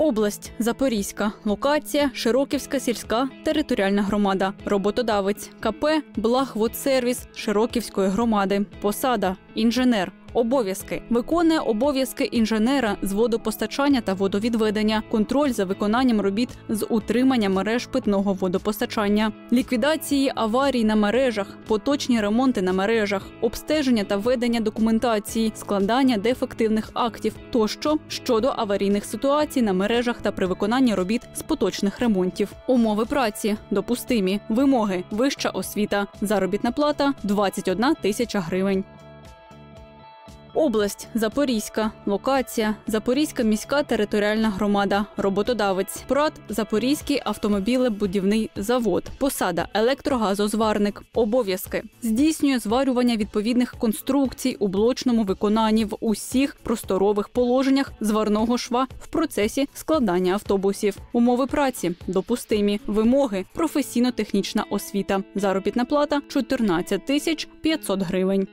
Область – Запорізька. Локація – Широківська сільська територіальна громада. Роботодавець – КП «Благводсервіс» Широківської громади. Посада – інженер. Обов'язки. Виконує обов'язки інженера з водопостачання та водовідведення, контроль за виконанням робіт з утримання мереж питного водопостачання, ліквідації аварій на мережах, поточні ремонти на мережах, обстеження та ведення документації, складання дефективних актів тощо щодо аварійних ситуацій на мережах та при виконанні робіт з поточних ремонтів. Умови праці допустимі. Вимоги: вища освіта. Заробітна плата – 21 тисяча гривень. Область – Запорізька. Локація – Запорізька міська територіальна громада. Роботодавець – ПрАТ «Запорізький автомобілебудівний завод». Посада – електрогазозварник. Обов'язки – здійснює зварювання відповідних конструкцій у блочному виконанні в усіх просторових положеннях зварного шва в процесі складання автобусів. Умови праці – допустимі. Вимоги – професійно-технічна освіта. Заробітна плата – 14 тисяч 500 гривень.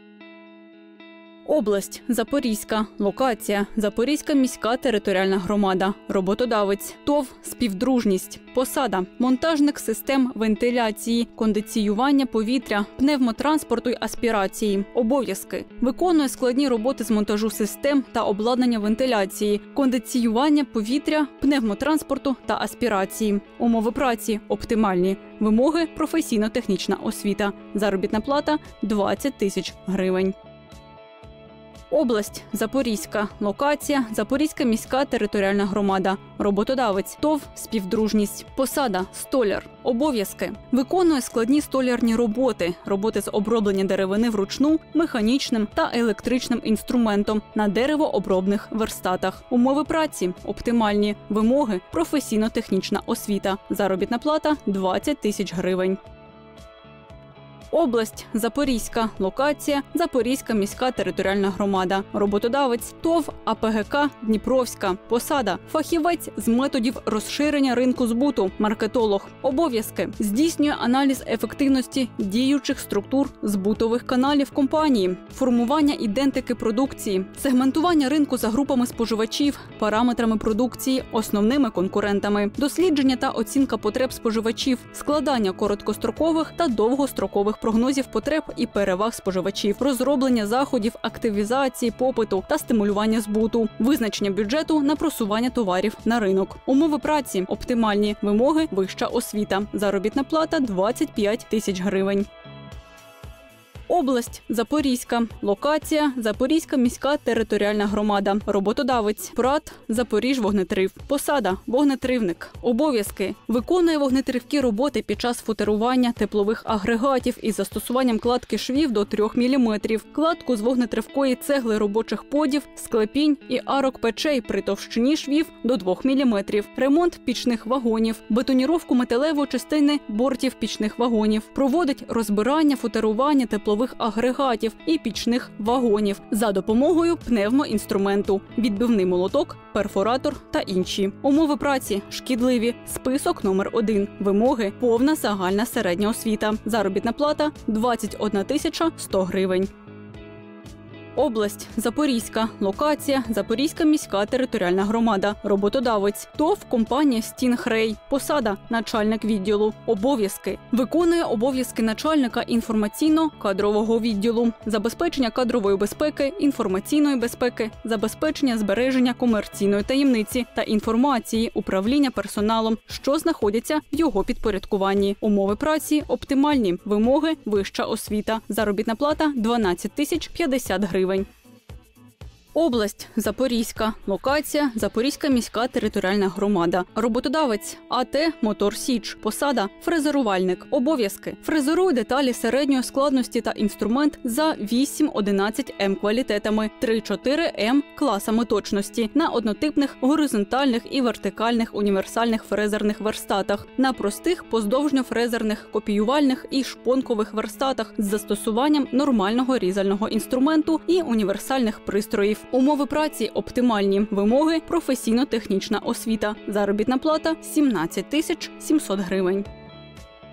Область – Запорізька. Локація – Запорізька міська територіальна громада. Роботодавець – ТОВ «Співдружність». Посада – монтажник систем вентиляції, кондиціювання повітря, пневмотранспорту й аспірації. Обов'язки – виконує складні роботи з монтажу систем та обладнання вентиляції, кондиціювання повітря, пневмотранспорту та аспірації. Умови праці – оптимальні. Вимоги – професійно-технічна освіта. Заробітна плата – 20 тисяч гривень. Область – Запорізька. Локація – Запорізька міська територіальна громада. Роботодавець – ТОВ «Співдружність». Посада – столяр. Обов'язки – виконує складні столярні роботи, роботи з оброблення деревини вручну, механічним та електричним інструментом на деревообробних верстатах. Умови праці – оптимальні. Вимоги – професійно-технічна освіта. Заробітна плата – 20 тисяч гривень. Область – Запорізька. Локація – Запорізька міська територіальна громада. Роботодавець – ТОВ АПГК «Дніпровська». Посада – фахівець з методів розширення ринку збуту, маркетолог. Обов'язки – здійснює аналіз ефективності діючих структур збутових каналів компанії, формування ідентики продукції, сегментування ринку за групами споживачів, параметрами продукції, основними конкурентами, дослідження та оцінка потреб споживачів, складання короткострокових та довгострокових прогнозів потреб і переваг споживачів, розроблення заходів активізації попиту та стимулювання збуту, визначення бюджету на просування товарів на ринок. Умови праці – оптимальні. Вимоги – вища освіта. Заробітна плата – 25 тисяч гривень. Область – Запорізька. Локація – Запорізька міська територіальна громада. Роботодавець – ПрАТ «Запоріжвогнетрив». Посада – вогнетривник. Обов'язки – виконує вогнетривкі роботи під час футерування теплових агрегатів із застосуванням кладки швів до 3 мм, кладку з вогнетривкої цегли робочих подів, склепінь і арок печей при товщині швів до 2 мм, ремонт пічних вагонів, бетоніровку металевої частини бортів пічних вагонів, проводить розбирання, футерування теплових агрегатів і пічних вагонів за допомогою пневмоінструменту, відбивний молоток, перфоратор та інші. Умови праці – шкідливі. Список номер 1. Вимоги – повна загальна середня освіта. Заробітна плата – 21 тисяча 100 гривень. Область – Запорізька. Локація – Запорізька міська територіальна громада. Роботодавець – ТОВ компанія «Стінгрей». Посада – начальник відділу. Обов'язки – виконує обов'язки начальника інформаційно-кадрового відділу, забезпечення кадрової безпеки, інформаційної безпеки, забезпечення збереження комерційної таємниці та інформації, управління персоналом, що знаходяться в його підпорядкуванні. Умови праці – оптимальні. Вимоги – вища освіта. Заробітна плата – 12 тисяч 50 гривень. Область – Запорізька. Локація – Запорізька міська територіальна громада. Роботодавець – АТ «Мотор Січ». Посада – фрезерувальник. Обов'язки – фрезерує деталі середньої складності та інструмент за 8-11 М квалітетами, 3-4 М класами точності на однотипних горизонтальних і вертикальних універсальних фрезерних верстатах, на простих поздовжньофрезерних копіювальних і шпонкових верстатах з застосуванням нормального різального інструменту і універсальних пристроїв. Умови праці оптимальні. Вимоги – професійно-технічна освіта. Заробітна плата – 17 тисяч 700 гривень.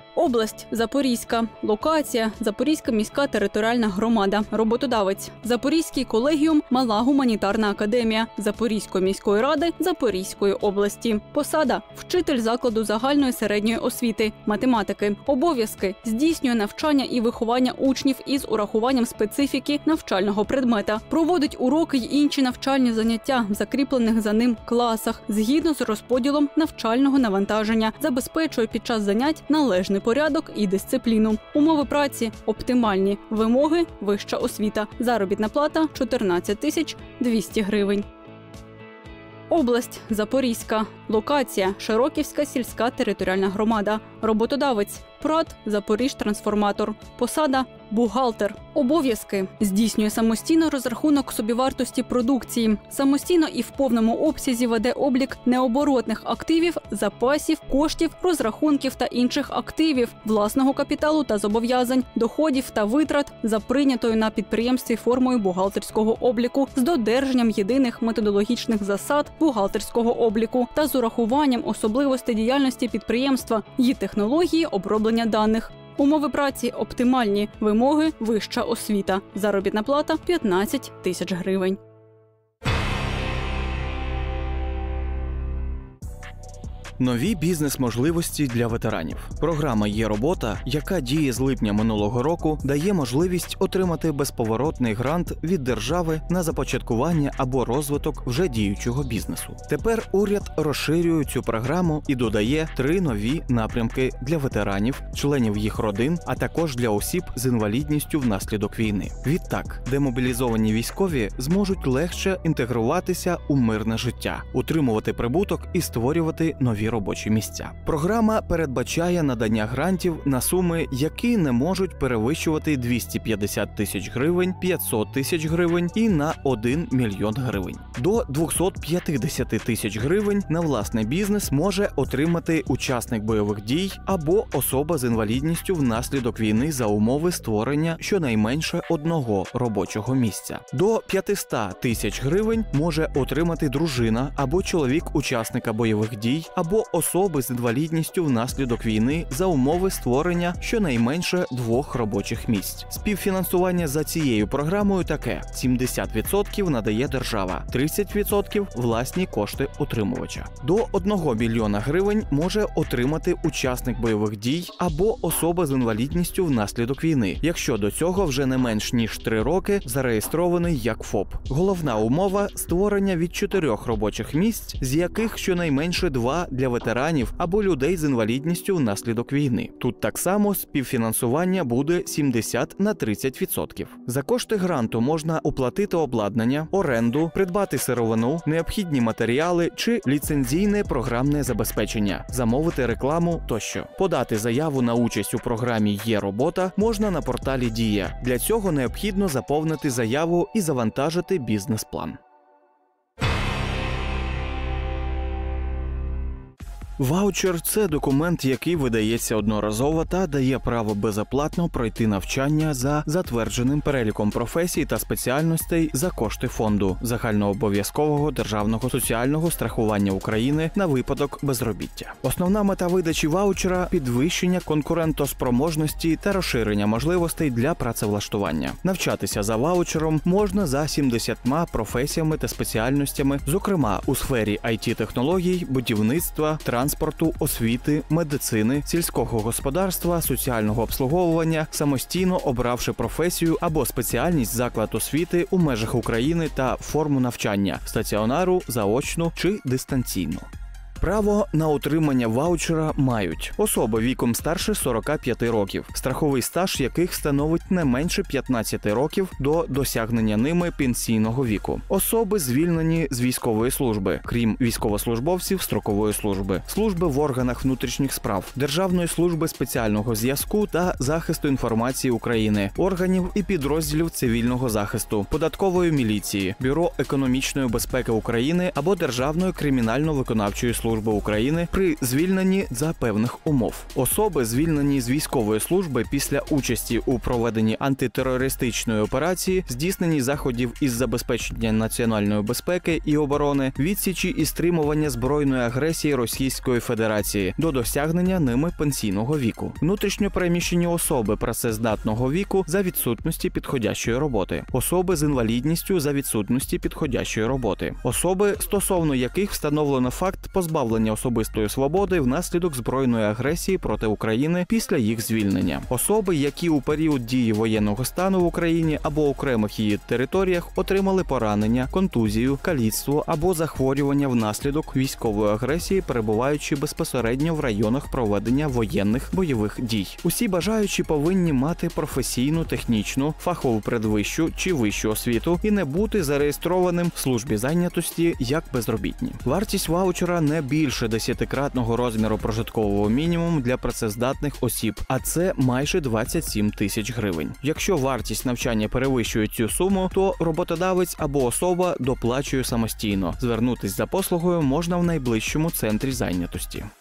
Область – Запорізька. Локація – Запорізька міська територіальна громада. Роботодавець – Запорізький колегіум Мала гуманітарна академія Запорізької міської ради Запорізької області. Посада – вчитель закладу загальної середньої освіти, математики. Обов'язки – здійснює навчання і виховання учнів із урахуванням специфіки навчального предмета. Проводить уроки й інші навчальні заняття в закріплених за ним класах згідно з розподілом навчального навантаження. Забезпечує під час занять належний порядок і дисципліну. Умови праці оптимальні. Вимоги – вища освіта. Заробітна плата – 14 200 гривень. Область – Запорізька. Локація – Широківська сільська територіальна громада. Роботодавець – ПРАТ «Запоріжтрансформатор». Посада – бухгалтер. Обов'язки – здійснює самостійно розрахунок собівартості продукції. Самостійно і в повному обсязі веде облік необоротних активів, запасів, коштів, розрахунків та інших активів, власного капіталу та зобов'язань, доходів та витрат за прийнятою на підприємстві формою бухгалтерського обліку з додержанням єдиних методологічних засад бухгалтерського обліку та з урахуванням особливостей діяльності підприємства, її технології оброблення даних. Умови праці оптимальні. Вимоги – вища освіта. Заробітна плата – 15 тисяч гривень. Нові бізнес-можливості для ветеранів. Програма «Є робота», яка діє з липня минулого року, дає можливість отримати безповоротний грант від держави на започаткування або розвиток вже діючого бізнесу. Тепер уряд розширює цю програму і додає 3 нові напрямки для ветеранів, членів їх родин, а також для осіб з інвалідністю внаслідок війни. Відтак, демобілізовані військові зможуть легше інтегруватися у мирне життя, утримувати прибуток і створювати нові робочі місця. Програма передбачає надання грантів на суми, які не можуть перевищувати 250 тисяч гривень, 500 тисяч гривень і на 1 мільйон гривень. До 250 тисяч гривень на власний бізнес може отримати учасник бойових дій або особа з інвалідністю внаслідок війни за умови створення щонайменше одного робочого місця. До 500 тисяч гривень може отримати дружина або чоловік учасника бойових дій або особи з інвалідністю внаслідок війни за умови створення щонайменше 2 робочих місць. Співфінансування за цією програмою таке: 70% надає держава, 30% – власні кошти отримувача. До 1 мільйона гривень може отримати учасник бойових дій або особа з інвалідністю внаслідок війни, якщо до цього вже не менш ніж 3 роки зареєстрований як ФОП. Головна умова – створення від 4 робочих місць, з яких щонайменше 2 для ветеранів або людей з інвалідністю внаслідок війни. Тут так само співфінансування буде 70 на 30%. За кошти гранту можна оплатити обладнання, оренду, придбати сировину, необхідні матеріали чи ліцензійне програмне забезпечення, замовити рекламу тощо. Подати заяву на участь у програмі «Є робота» можна на порталі «Дія». Для цього необхідно заповнити заяву і завантажити бізнес-план. Ваучер – це документ, який видається одноразово та дає право безоплатно пройти навчання за затвердженим переліком професій та спеціальностей за кошти фонду загальнообов'язкового державного соціального страхування України на випадок безробіття. Основна мета видачі ваучера – підвищення конкурентоспроможності та розширення можливостей для працевлаштування. Навчатися за ваучером можна за 70 професіями та спеціальностями, зокрема у сфері IT-технологій, будівництва, транспорту, освіти, медицини, сільського господарства, соціального обслуговування, самостійно обравши професію або спеціальність заклад освіти у межах України та форму навчання – стаціонару, заочну чи дистанційну. Право на отримання ваучера мають особи віком старше 45 років, страховий стаж яких становить не менше 15 років до досягнення ними пенсійного віку, особи, звільнені з військової служби, крім військовослужбовців строкової служби, служби в органах внутрішніх справ, Державної служби спеціального зв'язку та захисту інформації України, органів і підрозділів цивільного захисту, податкової міліції, Бюро економічної безпеки України або Державної кримінально-виконавчої служби, служби України при звільненні за певних умов. Особи, звільнені з військової служби після участі у проведенні антитерористичної операції, здійсненні заходів із забезпечення національної безпеки і оборони, відсічі і стримування збройної агресії Російської Федерації до досягнення ними пенсійного віку. Внутрішньо переміщені особи працездатного віку за відсутності підходящої роботи. Особи з інвалідністю за відсутності підходящої роботи. Особи, стосовно яких встановлено факт позбавлення особистої свободи внаслідок збройної агресії проти України після їх звільнення. Особи, які у період дії воєнного стану в Україні або окремих її територіях отримали поранення, контузію, каліцтво або захворювання внаслідок військової агресії, перебуваючи безпосередньо в районах проведення воєнних бойових дій. Усі бажаючі повинні мати професійну, технічну, фахову передвищу чи вищу освіту і не бути зареєстрованим в службі зайнятості як безробітні. Вартість ваучера не більше 10-кратного розміру прожиткового мінімуму для працездатних осіб, а це майже 27 тисяч гривень. Якщо вартість навчання перевищує цю суму, то роботодавець або особа доплачує самостійно. Звернутись за послугою можна в найближчому центрі зайнятості.